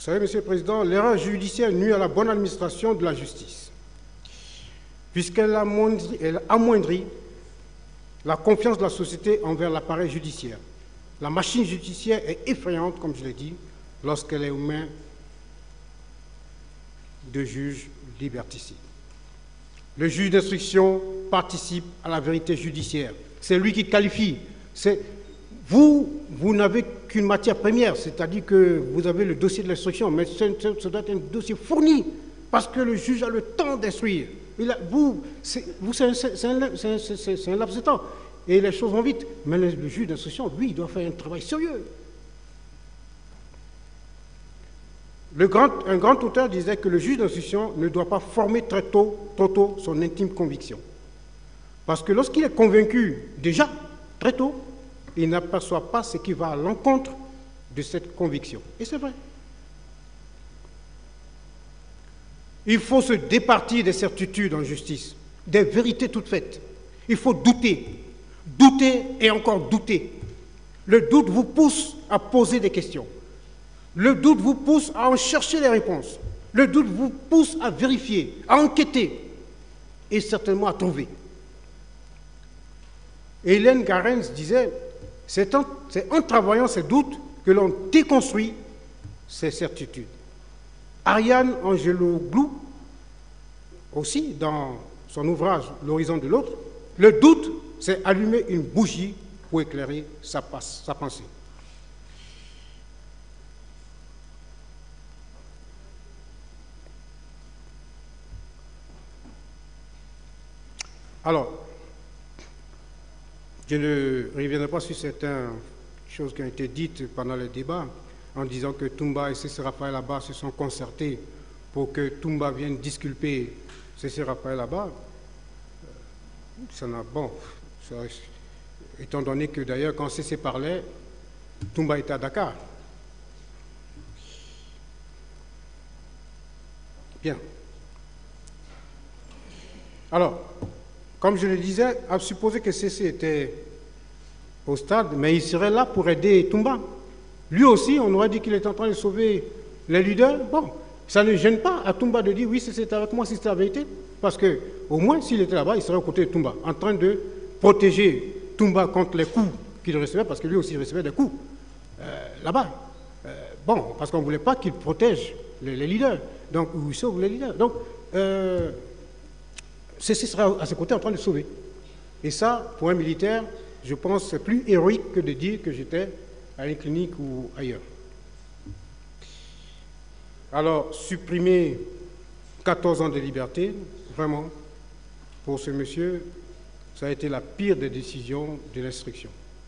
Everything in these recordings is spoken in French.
savez, Monsieur le Président, l'erreur judiciaire nuit à la bonne administration de la justice, puisqu'elle amoindrit la confiance de la société envers l'appareil judiciaire. La machine judiciaire est effrayante, comme je l'ai dit, lorsqu'elle est aux mains de juges liberticides. Le juge d'instruction participe à la vérité judiciaire. C'est lui qui qualifie. Vous n'avez qu'une matière première, c'est-à-dire que vous avez le dossier de l'instruction, mais ça doit être un dossier fourni, parce que le juge a le temps d'instruire. C'est un laps de temps, et les choses vont vite. Mais le juge d'instruction, lui, il doit faire un travail sérieux. Un grand auteur disait que le juge d'instruction ne doit pas former trop tôt son intime conviction. Parce que lorsqu'il est convaincu, déjà, très tôt, il n'aperçoit pas ce qui va à l'encontre de cette conviction. Et c'est vrai. Il faut se départir des certitudes en justice, des vérités toutes faites. Il faut douter, douter et encore douter. Le doute vous pousse à poser des questions. Le doute vous pousse à en chercher les réponses. Le doute vous pousse à vérifier, à enquêter et certainement à trouver. Hélène Garens disait, c'est en travaillant ces doutes que l'on déconstruit ces certitudes. Ariane Angeloglou, aussi, dans son ouvrage L'horizon de l'autre, le doute, c'est allumer une bougie pour éclairer sa pensée. Alors, je ne reviendrai pas sur certaines choses qui ont été dites pendant les débats, en disant que Toumba et C.C. Raphaël Abba se sont concertés pour que Toumba vienne disculper C.C. Raphaël Abba. Étant donné que d'ailleurs, quand C.C. parlait, Toumba était à Dakar. Bien. Alors, comme je le disais, à supposer que C.C. était au stade, mais il serait là pour aider Toumba. Lui aussi, on aurait dit qu'il était en train de sauver les leaders. Bon, ça ne gêne pas à Toumba de dire oui, c'était avec moi si c'était la vérité, parce qu'au moins, s'il était là-bas, il serait aux côtés de Toumba, en train de protéger Toumba contre les coups qu'il recevait, parce que lui aussi recevait des coups là-bas. Bon, parce qu'on ne voulait pas qu'il protège les leaders, donc il sauve les leaders. Donc, ceci sera à ses côtés en train de sauver. Et ça, pour un militaire, je pense que c'est plus héroïque que de dire que j'étais à une clinique ou ailleurs. Alors, supprimer 14 ans de liberté, vraiment, pour ce monsieur, ça a été la pire des décisions de l'instruction.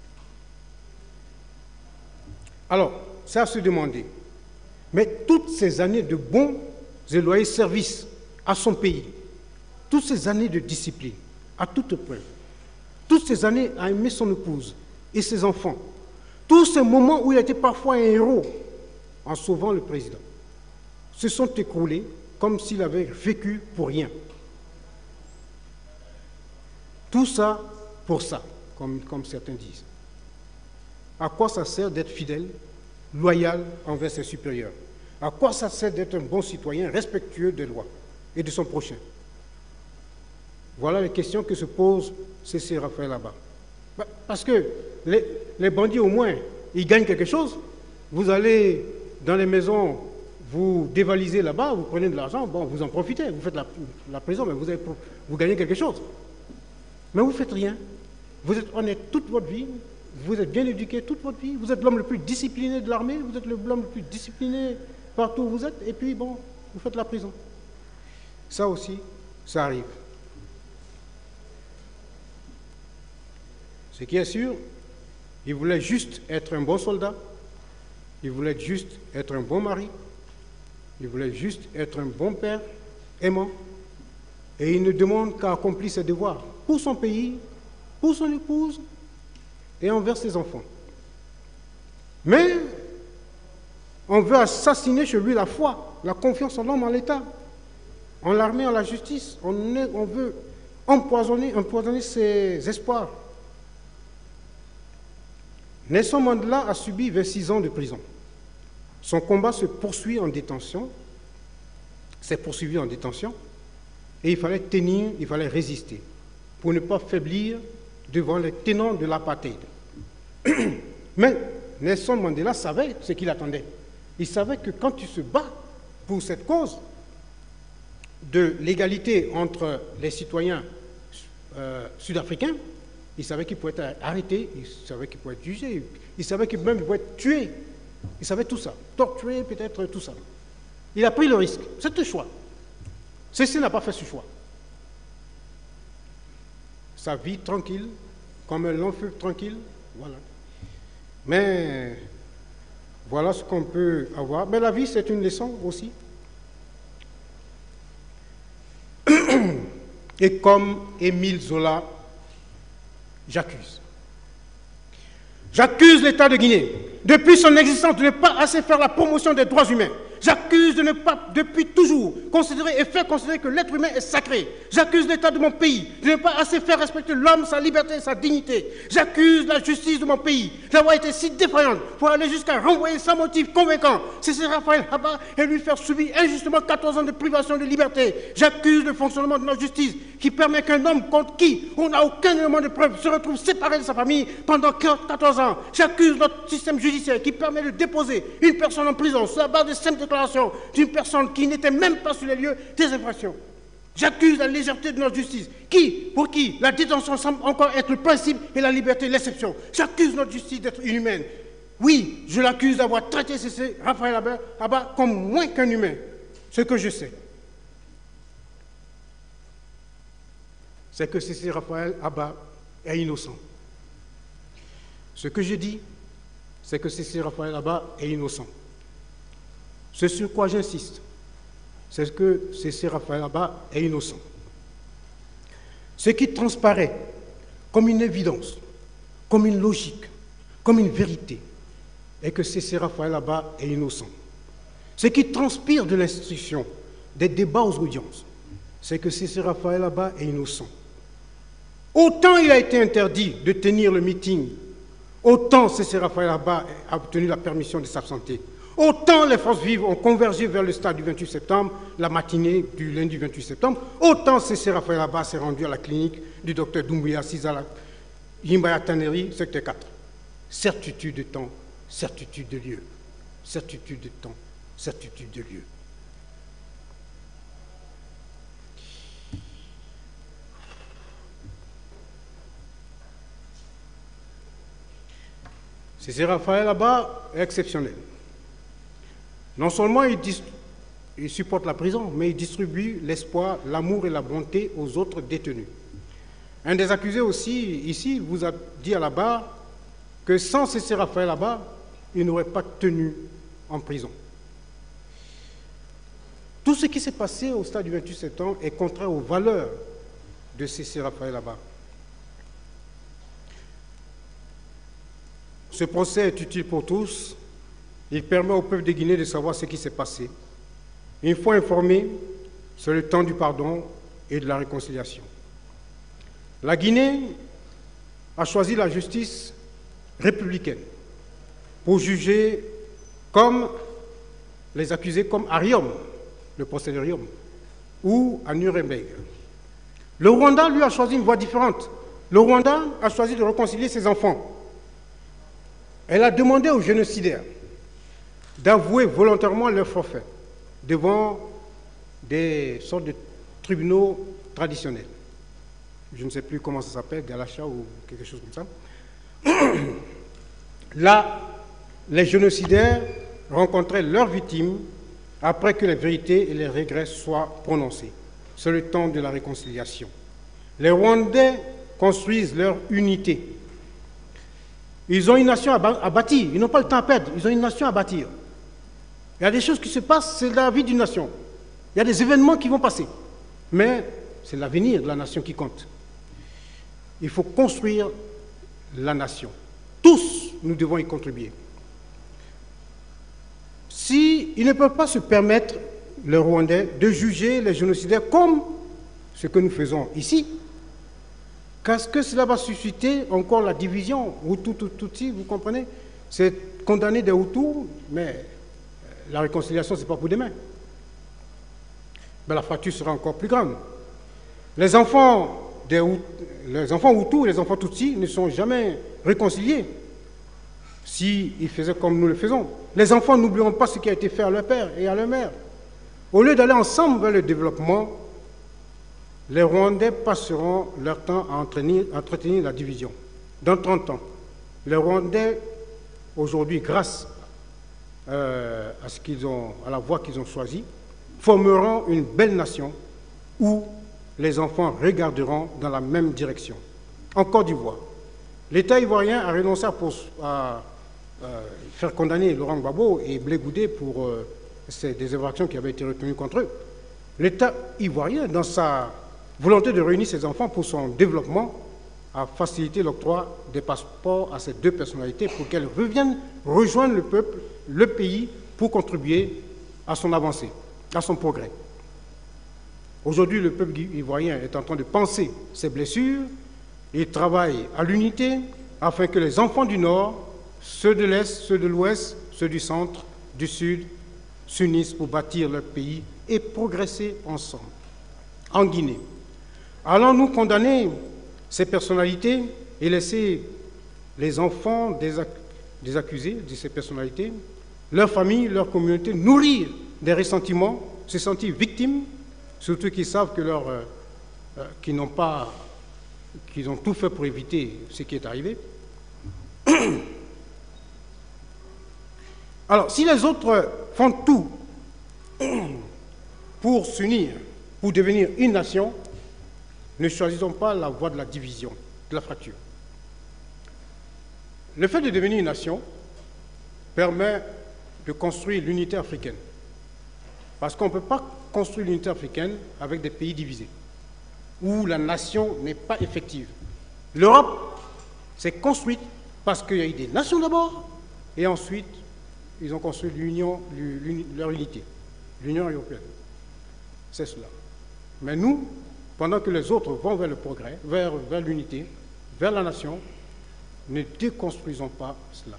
Alors, c'est à se demander, mais toutes ces années de bons et loyaux services à son pays, toutes ces années de discipline, à toute preuve, toutes ces années à aimer son épouse et ses enfants, tous ces moments où il était parfois un héros en sauvant le président, se sont écroulés comme s'il avait vécu pour rien. Tout ça pour ça, comme certains disent. À quoi ça sert d'être fidèle, loyal envers ses supérieurs? À quoi ça sert d'être un bon citoyen, respectueux des lois et de son prochain? Voilà les questions que se pose C.C. Raphaël Abba. Parce que les bandits, au moins, ils gagnent quelque chose. Vous allez dans les maisons, vous dévalisez là-bas, vous prenez de l'argent, bon, vous en profitez, vous faites la prison, mais vous gagnez quelque chose. Mais vous ne faites rien. Vous êtes honnête toute votre vie, vous êtes bien éduqué toute votre vie, vous êtes l'homme le plus discipliné de l'armée, vous êtes l'homme le plus discipliné partout où vous êtes, et puis bon, vous faites la prison. Ça aussi, ça arrive. Ce qui est sûr, il voulait juste être un bon soldat, il voulait juste être un bon mari, il voulait juste être un bon père, aimant, et il ne demande qu'à accomplir ses devoirs pour son pays, pour son épouse et envers ses enfants. Mais on veut assassiner chez lui la foi, la confiance en l'homme, en l'État, en l'armée, en la justice. On veut empoisonner ses espoirs. Nelson Mandela a subi 26 ans de prison. Son combat se poursuit en détention, s'est poursuivi en détention, et il fallait tenir, il fallait résister, pour ne pas faiblir devant les tenants de l'apartheid. Mais Nelson Mandela savait ce qu'il attendait. Il savait que quand tu se bats pour cette cause de l'égalité entre les citoyens sud-africains, il savait qu'il pouvait être arrêté, il savait qu'il pouvait être jugé, il savait qu'il même pouvait être tué. Il savait tout ça, torturé peut-être, tout ça. Il a pris le risque, c'est un choix. Ceci n'a pas fait ce choix. Sa vie tranquille, comme un long feu tranquille, voilà. Mais voilà ce qu'on peut avoir. Mais la vie, c'est une leçon aussi. Et comme Émile Zola, j'accuse. J'accuse l'État de Guinée, depuis son existence, de ne pas assez faire la promotion des droits humains. J'accuse de ne pas, depuis toujours, considérer et faire considérer que l'être humain est sacré. J'accuse l'État de mon pays de ne pas assez faire respecter l'homme, sa liberté et sa dignité. J'accuse la justice de mon pays d'avoir été si défaillante pour aller jusqu'à renvoyer sans motif convaincant Cécile Raphaël Haba et lui faire subir injustement 14 ans de privation de liberté. J'accuse le fonctionnement de notre justice qui permet qu'un homme contre qui on n'a aucun élément de preuve se retrouve séparé de sa famille pendant 14 ans. J'accuse notre système judiciaire qui permet de déposer une personne en prison sur la base de simples déclarations d'une personne qui n'était même pas sur les lieux des infractions. J'accuse la légèreté de notre justice, pour qui la détention semble encore être le principe et la liberté l'exception. J'accuse notre justice d'être inhumaine. Oui, je l'accuse d'avoir traité Cécile Raphaël Haba comme moins qu'un humain. Ce que je sais, c'est que Cécile Raphaël Haba est innocent. Ce que je dis, c'est que Cécile Raphaël Haba est innocent. Ce sur quoi j'insiste, c'est que Cécile Raphaël Haba est innocent. Ce qui transparaît comme une évidence, comme une logique, comme une vérité, est que Cécile Raphaël Haba est innocent. Ce qui transpire de l'instruction, des débats aux audiences, c'est que Cécile Raphaël Haba est innocent. Autant il a été interdit de tenir le meeting, autant Cécile Raphaël Haba a obtenu la permission de s'absenter. Autant les forces vives ont convergé vers le stade du 28 septembre, la matinée du lundi 28 septembre, autant Cécile Raphaël Haba s'est rendu à la clinique du docteur Doumbouya Sisala, Yimbaya Taneri, secteur 4. Certitude de temps, certitude de lieu. Certitude de temps, certitude de lieu. Cécile Raphaël Haba est exceptionnel. Non seulement il supporte la prison, mais il distribue l'espoir, l'amour et la bonté aux autres détenus. Un des accusés aussi, ici, vous a dit à la barre que sans Cécile Raphaël Haba, il n'aurait pas tenu en prison. Tout ce qui s'est passé au stade du 28 septembre est contraire aux valeurs de Cécile Raphaël Haba. Ce procès est utile pour tous. Il permet au peuple de Guinée de savoir ce qui s'est passé. Une fois informé, c'est le temps du pardon et de la réconciliation. La Guinée a choisi la justice républicaine pour juger comme les accusés comme à Riom, le procès de Riom, ou à Nuremberg. Le Rwanda, lui, a choisi une voie différente. Le Rwanda a choisi de réconcilier ses enfants. Elle a demandé aux génocidaires d'avouer volontairement leur forfait devant des sortes de tribunaux traditionnels. Je ne sais plus comment ça s'appelle, Galacha ou quelque chose comme ça. Là, les génocidaires rencontraient leurs victimes après que les vérités et les regrets soient prononcés. C'est le temps de la réconciliation. Les Rwandais construisent leur unité. Ils ont une nation à bâtir. Ils n'ont pas le temps à perdre. Ils ont une nation à bâtir. Il y a des choses qui se passent, c'est la vie d'une nation. Il y a des événements qui vont passer. Mais c'est l'avenir de la nation qui compte. Il faut construire la nation. Tous, nous devons y contribuer. S'ils ne peuvent pas se permettre, les Rwandais, de juger les génocidaires comme ce que nous faisons ici, qu'est-ce que cela va susciter encore la division Hutu, Tutsi, vous comprenez? C'est condamner des Hutus, mais la réconciliation, ce n'est pas pour demain. Mais la fracture sera encore plus grande. Les enfants Hutus, les enfants Tutsis ne sont jamais réconciliés s'ils faisaient comme nous le faisons. Les enfants n'oublieront pas ce qui a été fait à leur père et à leur mère. Au lieu d'aller ensemble vers le développement, les Rwandais passeront leur temps à entretenir la division. Dans 30 ans, les Rwandais, aujourd'hui, grâce à la voie qu'ils ont choisie, formeront une belle nation où les enfants regarderont dans la même direction. En Côte d'Ivoire, l'État ivoirien a renoncé à faire condamner Laurent Gbagbo et Blé Goudé pour des infractions qui avaient été retenues contre eux. L'État ivoirien, dans sa volonté de réunir ses enfants pour son développement, a facilité l'octroi des passeports à ces deux personnalités pour qu'elles reviennent rejoindre le peuple, le pays, pour contribuer à son avancée, à son progrès. Aujourd'hui, le peuple ivoirien est en train de panser ses blessures et travaille à l'unité afin que les enfants du Nord, ceux de l'Est, ceux de l'Ouest, ceux du Centre, du Sud, s'unissent pour bâtir leur pays et progresser ensemble. En Guinée, allons-nous condamner ces personnalités et laisser les enfants des accusés de ces personnalités, leurs familles, leur communauté, nourrir des ressentiments, se sentir victimes, surtout qu'ils savent qu'ils ont tout fait pour éviter ce qui est arrivé. Alors, si les autres font tout pour s'unir, pour devenir une nation, ne choisissons pas la voie de la division, de la fracture. Le fait de devenir une nation permet de construire l'unité africaine. Parce qu'on ne peut pas construire l'unité africaine avec des pays divisés, où la nation n'est pas effective. L'Europe s'est construite parce qu'il y a eu des nations d'abord, et ensuite, ils ont construit leur unité, l'Union européenne. C'est cela. Mais nous, pendant que les autres vont vers le progrès, vers l'unité, vers la nation, ne déconstruisons pas cela.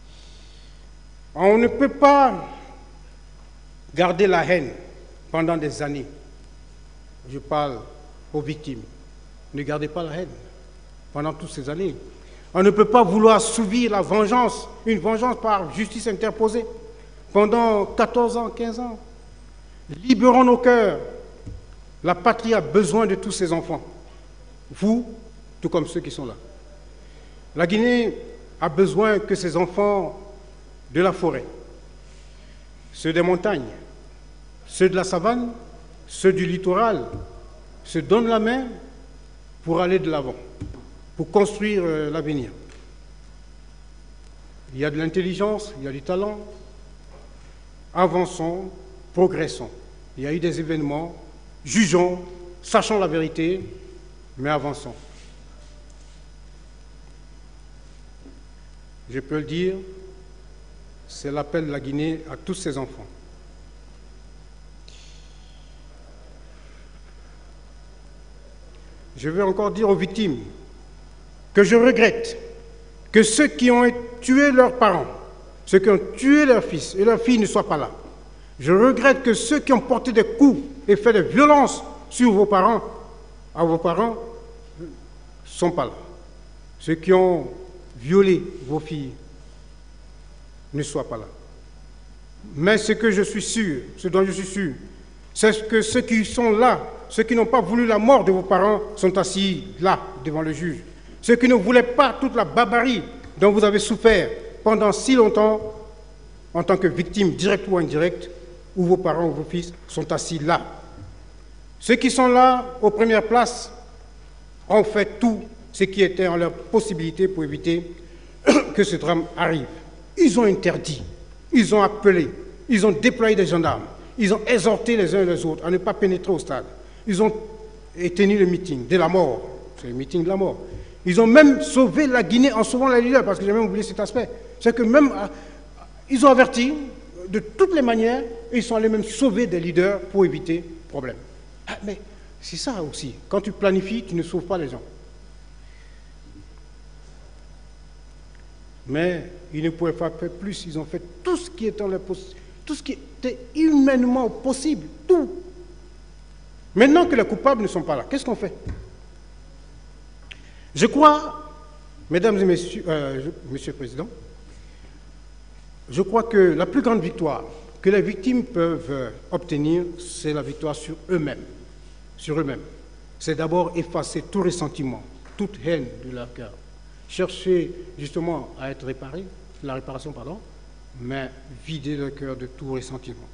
On ne peut pas garder la haine pendant des années. Je parle aux victimes. Ne gardez pas la haine pendant toutes ces années. On ne peut pas vouloir subir la vengeance, une vengeance par justice interposée pendant 14 ans, 15 ans. Libérons nos cœurs. La patrie a besoin de tous ses enfants. Vous, tout comme ceux qui sont là. La Guinée a besoin que ses enfants de la forêt, ceux des montagnes, ceux de la savane, ceux du littoral, se donnent la main pour aller de l'avant, pour construire l'avenir. Il y a de l'intelligence, il y a du talent. Avançons, progressons. Il y a eu des événements, jugeons, sachons la vérité, mais avançons. Je peux le dire, c'est l'appel de la Guinée à tous ses enfants. Je veux encore dire aux victimes que je regrette que ceux qui ont tué leurs parents, ceux qui ont tué leurs fils et leurs filles ne soient pas là. Je regrette que ceux qui ont porté des coups et fait des violences sur vos parents, à vos parents, ne sont pas là. Ceux qui ont violé vos filles ne soient pas là. Mais ce que je suis sûr, ce dont je suis sûr, c'est que ceux qui sont là, ceux qui n'ont pas voulu la mort de vos parents, sont assis là, devant le juge. Ceux qui ne voulaient pas toute la barbarie dont vous avez souffert pendant si longtemps, en tant que victimes directes ou indirectes, où vos parents ou vos fils sont assis là. Ceux qui sont là, aux premières places, ont fait tout ce qui était en leur possibilité pour éviter que ce drame arrive. Ils ont interdit, ils ont appelé, ils ont déployé des gendarmes, ils ont exhorté les uns les autres à ne pas pénétrer au stade. Ils ont tenu le meeting de la mort, c'est le meeting de la mort. Ils ont même sauvé la Guinée en sauvant les leaders, parce que j'ai même oublié cet aspect. C'est que même, ils ont averti de toutes les manières, et ils sont allés même sauver des leaders pour éviter problème. Ah, mais c'est ça aussi, quand tu planifies, tu ne sauves pas les gens. Mais ils ne pouvaient pas faire plus, ils ont fait tout ce qui est en leur tout ce qui était humainement possible, tout. Maintenant que les coupables ne sont pas là, qu'est-ce qu'on fait? Je crois, mesdames et messieurs, Monsieur le Président, je crois que la plus grande victoire que les victimes peuvent obtenir, c'est la victoire sur eux-mêmes. Sur eux-mêmes. C'est d'abord effacer tout ressentiment, toute haine de leur cœur. Chercher justement à être réparé, la réparation, pardon, mais vider leur cœur de tout ressentiment.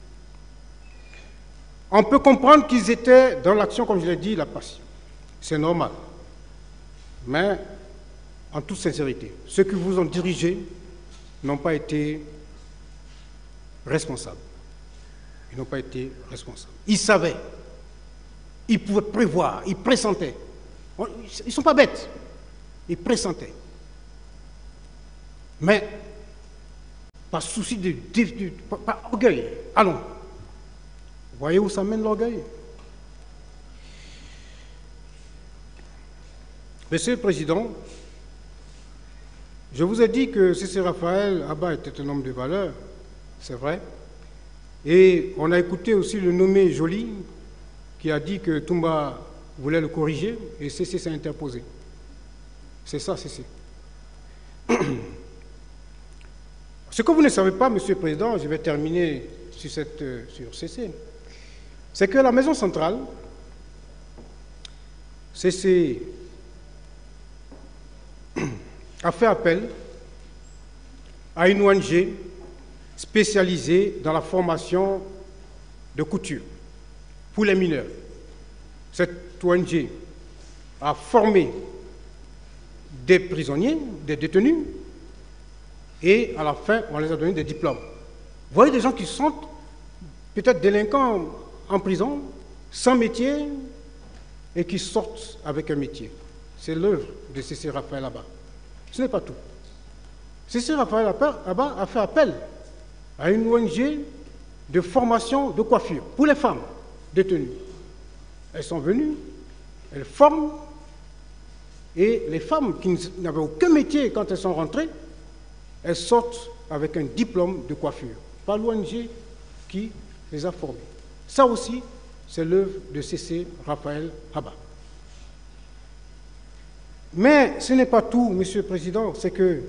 On peut comprendre qu'ils étaient dans l'action, comme je l'ai dit, la passion. C'est normal. Mais, en toute sincérité, ceux qui vous ont dirigé n'ont pas été responsables. Ils n'ont pas été responsables. Ils savaient. Ils pouvaient prévoir. Ils pressentaient. Ils ne sont pas bêtes. Ils pressentaient. Mais, par souci par orgueil, allons. Vous voyez où ça mène l'orgueil? Monsieur le Président, je vous ai dit que C.C. Raphaël Haba était un homme de valeur, c'est vrai. Et on a écouté aussi le nommé Joly, qui a dit que Toumba voulait le corriger, et C.C. s'est interposé. C'est ça, C.C. Ce que vous ne savez pas, Monsieur le Président, je vais terminer sur C.C., c'est que la maison centrale, C.C. a fait appel à une ONG spécialisée dans la formation de couture pour les mineurs. Cette ONG a formé des prisonniers, des détenus, et à la fin, on les a donné des diplômes. Vous voyez des gens qui sont peut-être délinquants en prison, sans métier, et qui sortent avec un métier. C'est l'œuvre de C.C. Raphaël Haba. Ce n'est pas tout. C.C. Raphaël Haba a fait appel à une ONG de formation de coiffure pour les femmes détenues. Elles sont venues, elles forment, et les femmes qui n'avaient aucun métier quand elles sont rentrées, elles sortent avec un diplôme de coiffure, par l'ONG qui les a formées. Ça aussi, c'est l'œuvre de C.C. Raphaël Haba. Mais ce n'est pas tout, Monsieur le Président, c'est que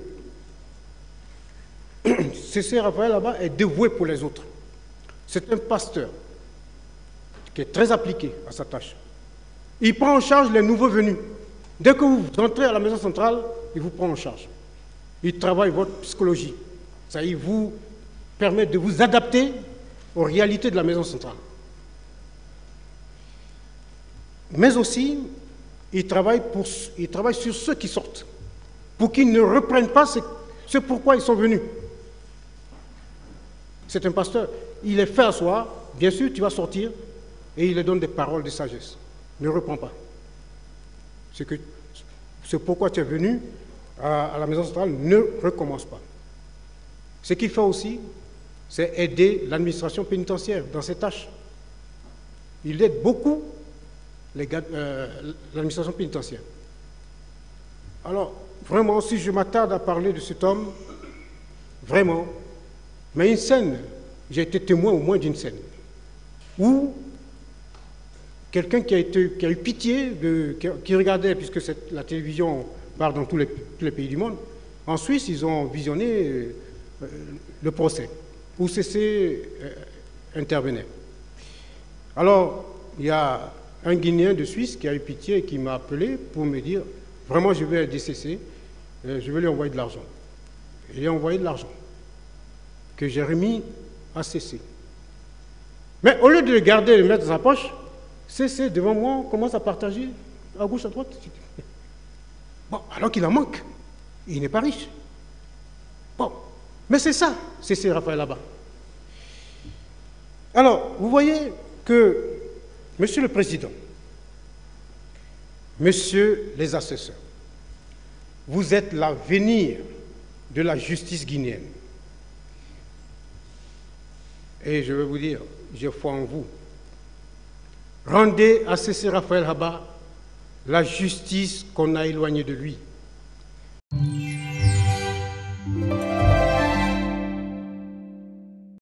C.C. Raphaël Haba est dévoué pour les autres. C'est un pasteur qui est très appliqué à sa tâche. Il prend en charge les nouveaux venus. Dès que vous entrez à la maison centrale, il vous prend en charge. Il travaille votre psychologie. Ça, il vous permet de vous adapter aux réalités de la maison centrale. Mais aussi, il travaille sur ceux qui sortent, pour qu'ils ne reprennent pas ce pourquoi ils sont venus. C'est un pasteur. Il les fait asseoir. Bien sûr, tu vas sortir, et il leur donne des paroles de sagesse. Ne reprends pas. C'est pourquoi tu es venu à la maison centrale, ne recommence pas. Ce qu'il fait aussi, c'est aider l'administration pénitentiaire dans ses tâches. Il aide beaucoup l'administration pénitentiaire. Alors, vraiment, si je m'attarde à parler de cet homme, vraiment, mais une scène, j'ai été témoin au moins d'une scène, où quelqu'un qui a eu pitié, qui regardait, puisque la télévision part dans tous les pays du monde, en Suisse, ils ont visionné le procès, où C.C. intervenait. Alors, il y a un Guinéen de Suisse qui a eu pitié et qui m'a appelé pour me dire « Vraiment, je vais aider C.C., je vais lui envoyer de l'argent. » Il lui a envoyé de l'argent que j'ai remis à C.C. Mais au lieu de le garder et le mettre dans sa poche, C.C. devant moi commence à partager à gauche, à droite. Bon, alors qu'il en manque. Il n'est pas riche. Bon, mais c'est ça, C.C. Raphaël Haba. Alors, vous voyez que, Monsieur le Président, Messieurs les assesseurs, vous êtes l'avenir de la justice guinéenne. Et je vais vous dire, j'ai foi en vous. Rendez à C.C. Raphaël Haba la justice qu'on a éloignée de lui.